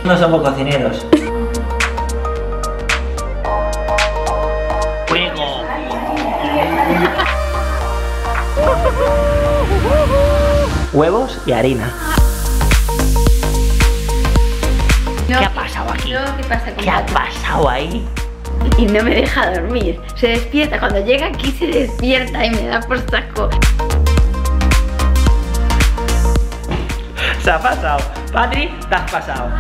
No somos cocineros. ¡Fuego! Huevos y harina. No, ¿Qué ha pasado aquí? No, ¿qué pasa con ¿Qué ha Patri? pasado ahí? Y no me deja dormir. Se despierta, cuando llega aquí se despierta y me da por saco. Se ha pasado. Patri, te has pasado.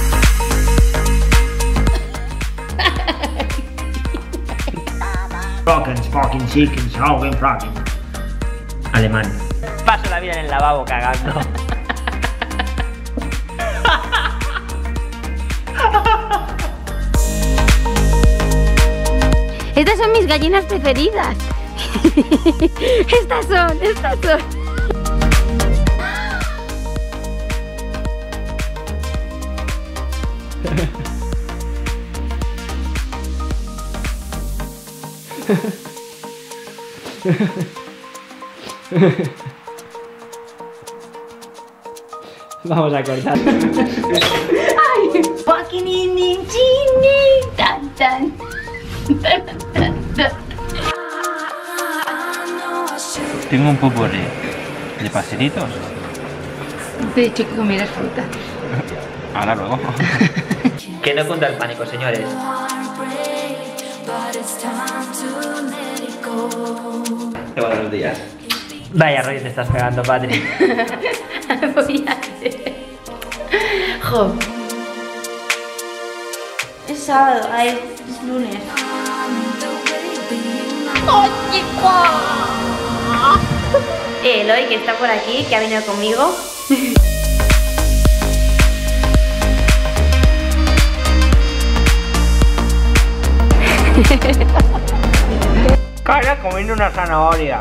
Rockens, fucking chickens, Haugen, Fragen. Alemán. Paso la vida en el lavabo cagando. Estas son mis gallinas preferidas. Estas son. Vamos a cortar. ¡Ay! Fucking in chini, tan tan. Tengo un popurrí de pastelitos. Te he dicho que comieras fruta. Ahora luego. Que no cunda el pánico, señores. Buenos días. Vaya rollo te estás pegando, Patri. Voy a hacer. Jo. Es sábado, es lunes. Eloy, que está por aquí, que ha venido conmigo. Cara comiendo una zanahoria.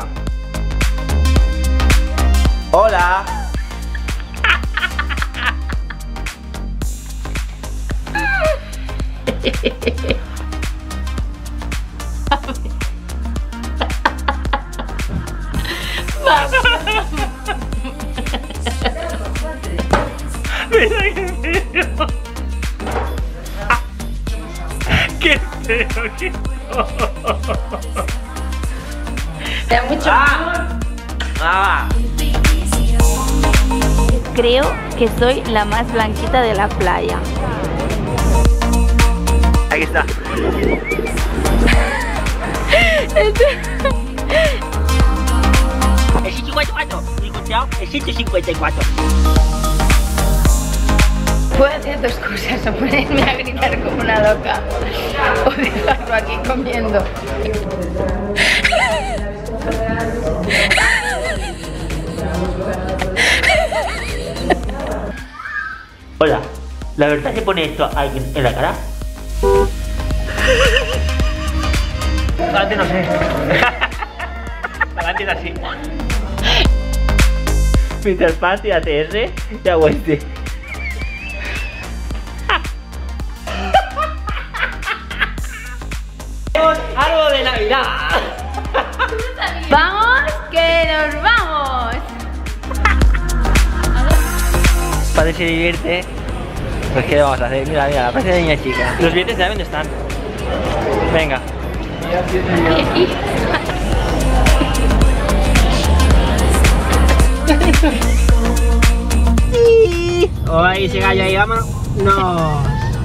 Hola. Mira qué feo. Qué feo, qué feo. Te da mucho Creo que soy la más blanquita de la playa. Aquí está. El 54, ¿me he encontrado? El 154. Puedo hacer dos cosas, o ponerme a gritar como una loca o dejarlo aquí comiendo. Hola, ¿la verdad se pone esto a alguien en la cara? Adelante no sé. Adelante es así. Mr. Party, ATR y hago este. ¡Árbol de Navidad! ¡Vamos, que nos vamos! Padre se divierte. Pues ¿qué le vamos a hacer? Mira, mira, la parte de niña chica. Los billetes saben dónde están. Venga. Ay, ese gallo ahí, vámonos. No.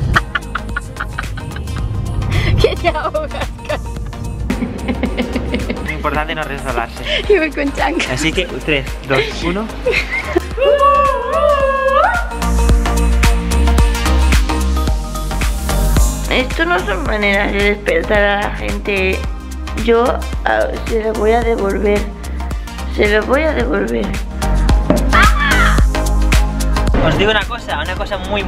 Que te ahogas casi. Lo importante no es resbalarse. Y voy con chanclas. Así que 3, 2, 1. Esto no son maneras de despertar a la gente. Yo se lo voy a devolver. Se lo voy a devolver. Os digo una cosa muy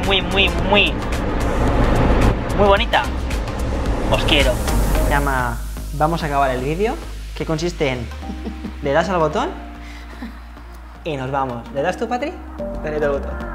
bonita. Os quiero. Se llama Vamos a acabar el vídeo, que consiste en le das al botón y nos vamos. ¿Le das tú, Patri? Dale al botón.